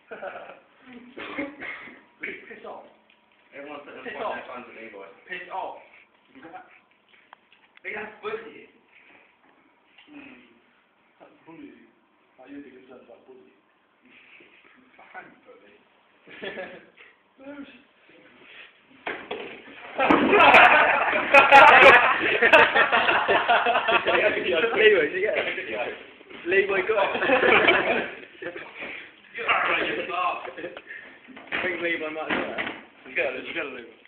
Piss off. Everyone's putting their phones at Leeboy. Piss off. That's bullying. That's bullying. Are you concerned about bullying? Thank bully. Leeboy, you get it? Leeboy got it. I think Leeboy might have got it. You get it, Leeboy.